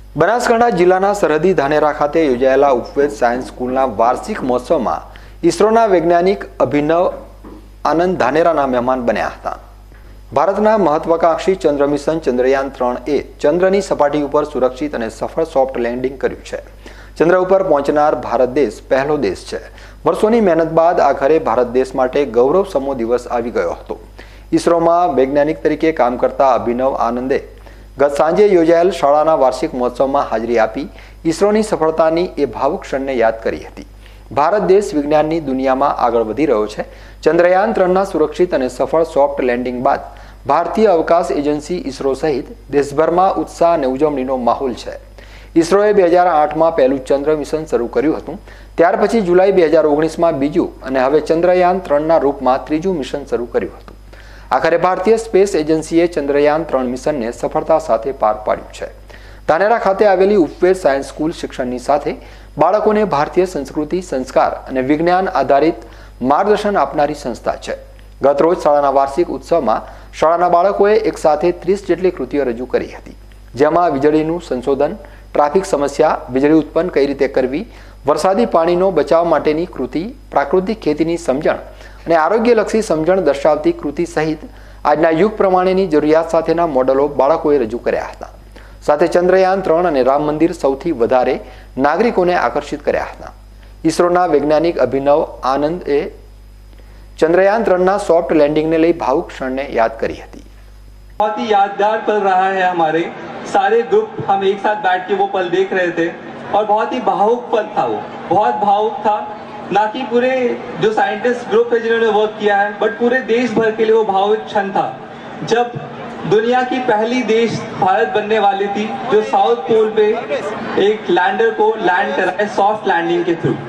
બનાસકાંઠા જિલ્લાના સરહદી ધાનેરા ખાતે યોજાયેલા ઉપવેદ સાયન્સ સ્કૂલના વાર્ષિક મહોત્સવમાં ઇસરોના વૈજ્ઞાનિક અભિનવ આનંદ ધાનેરાના મહેમાન બન્યા હતા। ભારતના મહત્વાકાંક્ષી ચંદ્ર મિશન ચંદ્રયાન 3એ ચંદ્રની સપાટી ઉપર સુરક્ષિત અને સફળ સોફ્ટ લેન્ડિંગ કર્યું છે। ચંદ્ર ઉપર પહોંચનાર ભારત દેશ પહેલો દેશ છે। વર્ષોની મહેનત બાદ આખરે ભારત દેશ માટે ગૌરવસમો દિવસ આવી ગયો હતો। ઇસરોમાં વૈજ્ઞાનિક તરીકે કામ કરતા અભિનવ આનંદે ગત સાંજે યોજાયેલ શાળાના વાર્ષિક મહોત્સવમાં હાજરી આપી ઇસરોની સફળતાની એ ભાવુક ક્ષણને યાદ કરી હતી। ભારત દેશ વિજ્ઞાનની દુનિયામાં આગળ વધી રહ્યો છે। ચંદ્રયાન 3ના સુરક્ષિત અને સફળ સોફ્ટ લેન્ડિંગ બાદ ભારતીય અવકાશ એજન્સી ઇસરો સહિત દેશભરમાં ઉત્સાહ અને ઉજવણીનો માહોલ છે। ઇસરોએ 2008માં પહેલું ચંદ્ર મિશન શરૂ કર્યું હતું। ત્યાર પછી જુલાઈ 2019માં બીજું અને હવે ચંદ્રયાન 3ના રૂપમાં ત્રીજું મિશન શરૂ કર્યું હતું। આખરે ભારતીય સ્પેસ એજન્સીએ ચંદ્રયાન 3 મિશનને સફળતા સાથે પાર પાડ્યું છે। ધાનેરા ખાતે આવેલી ઉપવેદ સાયન્સ સ્કૂલ શિક્ષણની સાથે બાળકોને ભારતીય સંસ્કૃતિ, સંસ્કાર અને વિજ્ઞાન આધારિત માર્ગદર્શન આપનારી સંસ્થા છે। ગતરોજ શાળાના વાર્ષિક ઉત્સવમાં શાળાના બાળકોએ એક સાથે 30 જેટલી કૃતિઓ રજૂ કરી હતી, જેમાં વીજળીનું સંશોધન, ટ્રાફિક સમસ્યા, વીજળી ઉત્પન્ન કઈ રીતે કરવી, વરસાદી પાણીનો બચાવ માટેની કૃતિ, પ્રાકૃતિક ખેતીની સમજણ અને આરોગ્યલક્ષી સમજણ દર્શાવતી કૃતિ સહિત આજના યુગ પ્રમાણેની જરૂરિયાત સાથેના મોડેલો બાળકોએ રજૂ કર્યા હતા। સાથે ચંદ્રયાન 3 અને રામ મંદિર સૌથી વધારે નાગરિકોને આકર્ષિત કર્યા હતા। ઇસરોના વૈજ્ઞાનિક અભિનવ આનંદે चंद्रयान 3 सॉफ्ट लैंडिंग ने लई भावुक क्षण ने याद करी थी। बहुत ही यादगार पल रहा है। हमारे सारे ग्रुप हम एक साथ बैठ के वो पल देख रहे थे और बहुत ही भावुक पल था। वो बहुत भावुक था, ना कि पूरे जो साइंटिस्ट ग्रुप है जिन्होंने वर्क किया है, बट पूरे देश भर के लिए वो भावुक क्षण था जब दुनिया की पहली देश भारत बनने वाली थी जो साउथ पोल पे एक लैंडर को लैंड कराए सॉफ्ट लैंडिंग के थ्रू।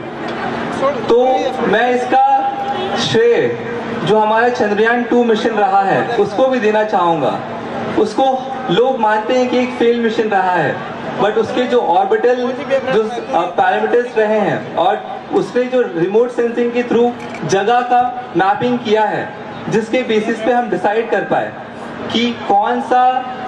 तो मैं इसका श्रेय जो हमारा चंद्रयान 2 मिशन रहा है उसको भी देना चाहूंगा। उसको लोग मानते हैं कि एक फेल मिशन रहा है, बट उसके जो ऑर्बिटल जो पैरामीटर्स रहे हैं और उसने जो रिमोट सेंसिंग के थ्रू जगह का मैपिंग किया है, जिसके बेसिस पे हम डिसाइड कर पाए कि कौन सा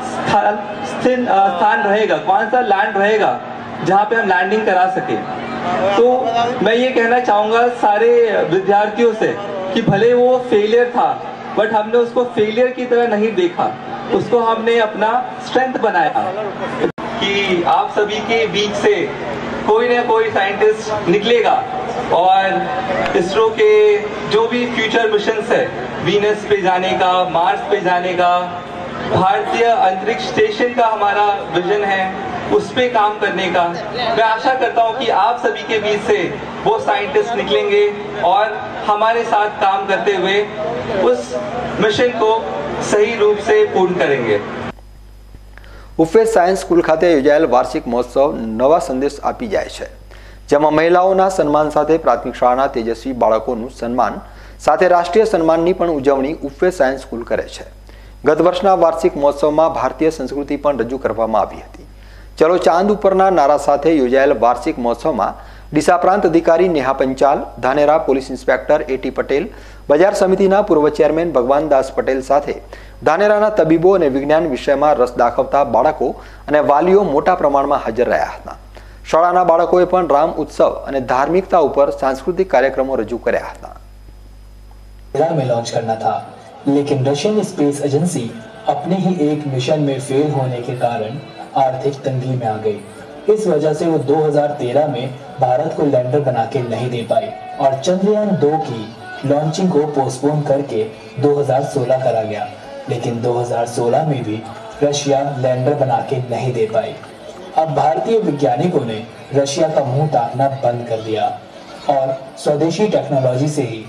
स्थान रहेगा, कौन सा लैंड रहेगा जहाँ पे हम लैंडिंग करा सके। तो मैं ये कहना चाहूँगा सारे विद्यार्थियों से कि भले वो फेलियर था, बट हमने उसको फेलियर की तरह नहीं देखा, उसको हमने अपना स्ट्रेंथ बनाया कि आप सभी के बीच से कोई ना कोई साइंटिस्ट निकलेगा और इसरो के जो भी फ्यूचर मिशंस है, वीनस पे जाने का, मार्स पे जाने का, भारतीय अंतरिक्ष स्टेशन का हमारा विजन है, उस पे काम करने का। मैं आशा करता हूं कि आप सभी के बीच से वो साइंटिस्ट निकलेंगे और हमारे साथ काम करते हुए उस मिशन को सही रूप से पूर्ण करेंगे। ઉપવેદ સાયન્સ સ્કૂલ ખાતે યોજાયેલ વાર્ષિક મહોત્સવ નવા સંદેશ આપી જાય છે, જેમાં મહિલાઓના સન્માન સાથે પ્રાથમિક શાળાના તેજસ્વી બાળકોનું સન્માન સાથે રાષ્ટ્રીય સન્માનની પણ ઉજવણી ઉપવેદ સાયન્સ સ્કૂલ કરે છે। ગત વર્ષના વાર્ષિક મહોત્સવમાં ભારતીય સંસ્કૃતિ પણ રજૂ કરવામાં આવી હતી। ચલો ચાંદ ઉપરના નારા સાથે યોજાયેલ વાર્ષિક મહોત્સવમાં ડીસા પ્રાંત અધિકારી Neha Panchal, Dhanera police inspector AT Patel, બજાર સમિતિના પૂર્વ ચેરમેન ભગવાનદાસ પટેલ સાથે ધાનેરાના તબીબો અને વિજ્ઞાન વિષયમાં રસ દાખવતા બાળકો અને વાલીઓ મોટા પ્રમાણમાં હાજર રહ્યા હતા। શાળાના બાળકોએ પણ રામ ઉત્સવ અને ધાર્મિકતા ઉપર सांस्कृतिक કાર્યક્રમો રજૂ કર્યા હતા। में लॉन्च करना था, लेकिन रशियन स्पेस एजेंसी अपने ही एक मिशन में फेल होने के कारण आर्थिक तंगी में आ गई। इस वजह से वो 2013 में भारत को लैंडर बना के नहीं दे पाई और चंद्रयान 2 की लॉन्चिंग को पोस्टपोन करके 2016 करा गया। लेकिन 2016 में भी रशिया लैंडर बना के नहीं दे पाई। अब भारतीय वैज्ञानिकों ने रशिया का मुंह ताकना बंद कर दिया और स्वदेशी टेक्नोलॉजी से ही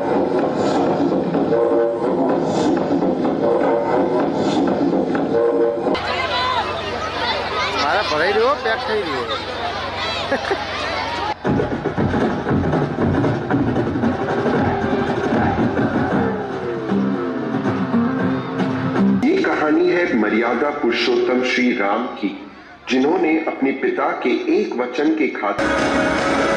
ये कहानी है मर्यादा पुरुषोत्तम श्री राम की, जिन्होंने अपने पिता के एक वचन के खातिर